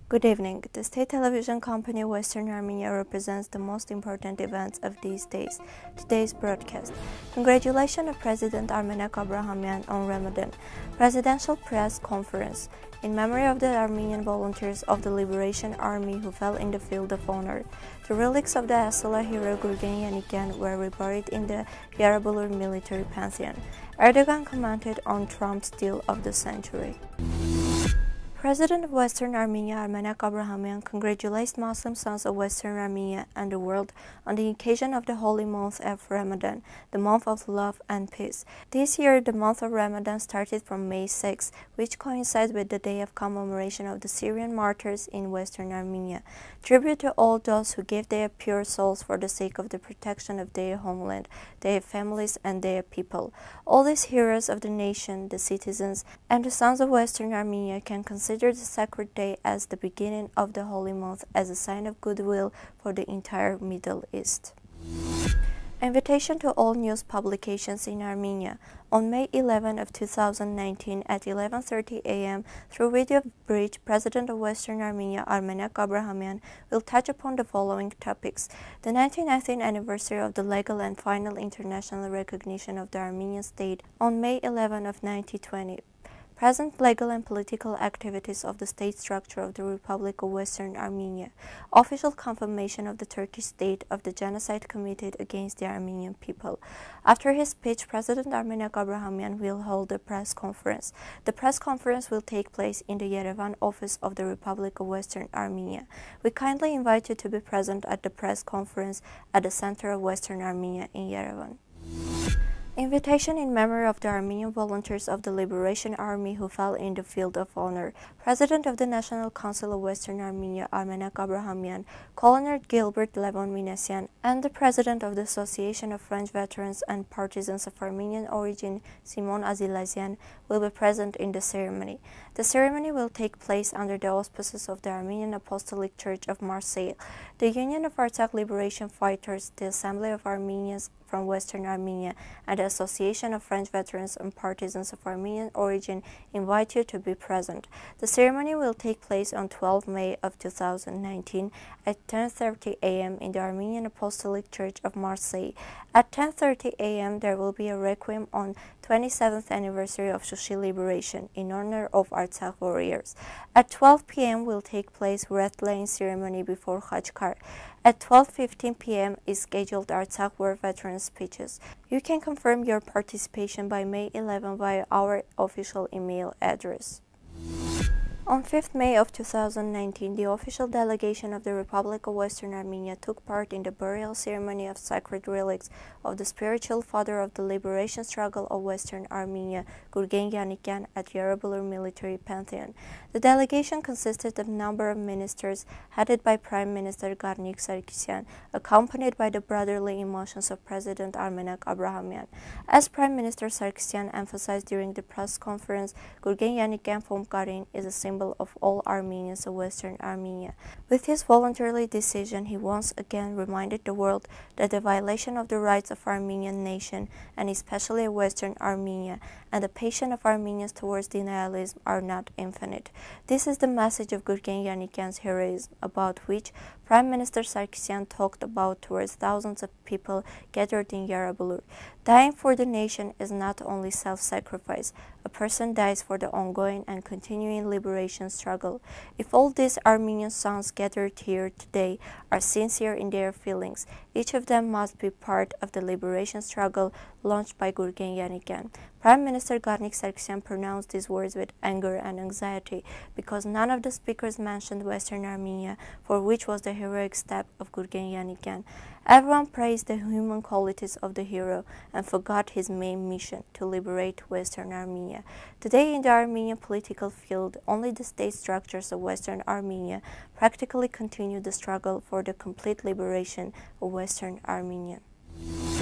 Good evening. The state television company Western Armenia represents the most important events of these days. Today's broadcast. Congratulations of President Armenak Abrahamyan on Ramadan. Presidential press conference. In memory of the Armenian volunteers of the Liberation Army who fell in the field of honor. The relics of the Asala hero Gurgen Yannikyan were reburied in the Yarabulur military pantheon. Erdogan commented on Trump's deal of the century. President of Western Armenia Armenak Abrahamyan congratulates Muslim sons of Western Armenia and the world on the occasion of the holy month of Ramadan, the month of love and peace. This year, the month of Ramadan started from May 6, which coincides with the day of commemoration of the Syrian martyrs in Western Armenia. Tribute to all those who gave their pure souls for the sake of the protection of their homeland, their families, and their people. All these heroes of the nation, the citizens, and the sons of Western Armenia can consider the sacred day as the beginning of the holy month as a sign of goodwill for the entire Middle East. Invitation to all news publications in Armenia. On May 11 of 2019 at 11:30 a.m. through video bridge, President of Western Armenia Armenak Abrahamyan will touch upon the following topics: the 1919th anniversary of the legal and final international recognition of the Armenian state on May 11 of 1920. Present legal and political activities of the state structure of the Republic of Western Armenia. Official confirmation of the Turkish state of the genocide committed against the Armenian people. After his speech, President Armenak Abrahamyan will hold a press conference. The press conference will take place in the Yerevan office of the Republic of Western Armenia. We kindly invite you to be present at the press conference at the Center of Western Armenia in Yerevan. Invitation in memory of the Armenian volunteers of the Liberation Army who fell in the field of honor. President of the National Council of Western Armenia Armenak Abrahamyan, Colonel Gilbert Levon Minasyan, and the President of the Association of French Veterans and Partisans of Armenian Origin Simon Azilazian will be present in the ceremony. The ceremony will take place under the auspices of the Armenian Apostolic Church of Marseille, the Union of Artsakh Liberation Fighters, the Assembly of Armenians from Western Armenia, and the Association of French Veterans and Partisans of Armenian Origin invite you to be present. The ceremony will take place on 12 May of 2019 at 10:30 a.m. in the Armenian Apostolic Church of Marseille. At 10:30 a.m. there will be a requiem on 27th anniversary of Shushi liberation in honor of Artsakh warriors. At 12 p.m. will take place wreath-laying ceremony before Khachkar. At 12:15 p.m. is scheduled Artsakh War veteran speeches. You can confirm your participation by May 11 via our official email address. On 5th May of 2019, the official delegation of the Republic of Western Armenia took part in the burial ceremony of sacred relics of the spiritual father of the liberation struggle of Western Armenia, Gurgen Yannikyan, at Yarabulur Military Pantheon. The delegation consisted of a number of ministers headed by Prime Minister Garnik Sarkisyan, accompanied by the brotherly emotions of President Armenak Abrahamyan. As Prime Minister Sarkisyan emphasized during the press conference, Gurgen Yannikyan from Karin is a symbol of all Armenians of Western Armenia. With his voluntary decision, he once again reminded the world that the violation of the rights of Armenian nation, and especially Western Armenia, and the passion of Armenians towards denialism are not infinite. This is the message of Gurgen Yannikyan's heroism, about which Prime Minister Sarkisyan talked about towards thousands of people gathered in Yarabulur. Dying for the nation is not only self-sacrifice. A person dies for the ongoing and continuing liberation struggle. If all these Armenian sons gathered here today are sincere in their feelings, each of them must be part of the liberation struggle launched by Gurgen Yannikyan. Prime Minister Garnik Sarkisyan pronounced these words with anger and anxiety because none of the speakers mentioned Western Armenia, for which was the heroic step of Gurgen Yannikyan. Everyone praised the human qualities of the hero and forgot his main mission, to liberate Western Armenia. Today in the Armenian political field, only the state structures of Western Armenia practically continue the struggle for the complete liberation of Western Armenia.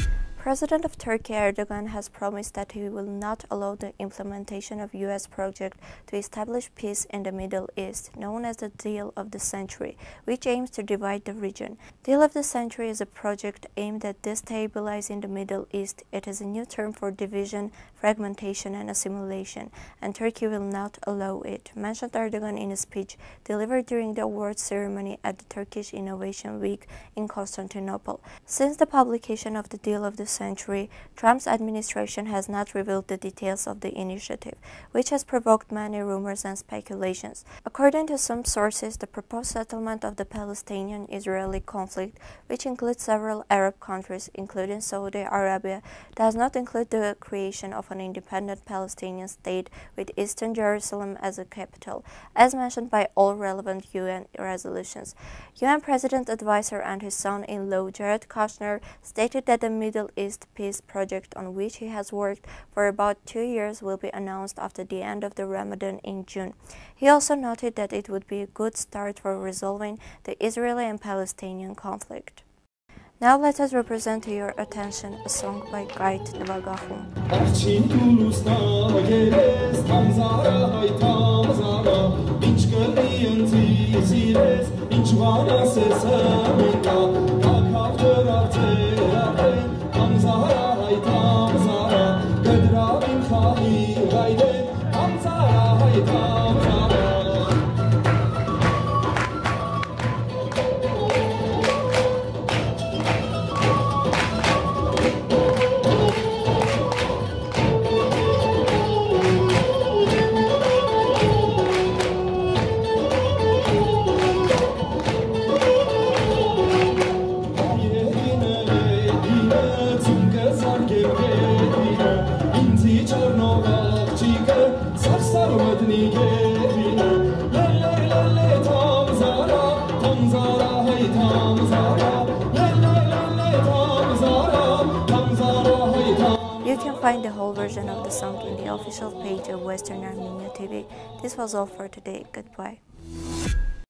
President of Turkey Erdogan has promised that he will not allow the implementation of U.S. project to establish peace in the Middle East, known as the Deal of the Century, which aims to divide the region. Deal of the Century is a project aimed at destabilizing the Middle East. It is a new term for division, fragmentation, and assimilation, and Turkey will not allow it, mentioned Erdogan in a speech delivered during the awards ceremony at the Turkish Innovation Week in Constantinople. Since the publication of the Deal of the Century, Trump's administration has not revealed the details of the initiative, which has provoked many rumors and speculations. According to some sources, the proposed settlement of the Palestinian-Israeli conflict, which includes several Arab countries, including Saudi Arabia, does not include the creation of an independent Palestinian state with Eastern Jerusalem as a capital, as mentioned by all relevant UN resolutions. UN President Advisor and his son-in-law Jared Kushner stated that the Middle East peace project, on which he has worked for about 2 years, will be announced after the end of the Ramadan in June. He also noted that it would be a good start for resolving the Israeli and Palestinian conflict. Now let us represent to your attention a song by Gait Nvagahum. You can find the whole version of the song in the official page of Western Armenia TV. This was all for today. Goodbye.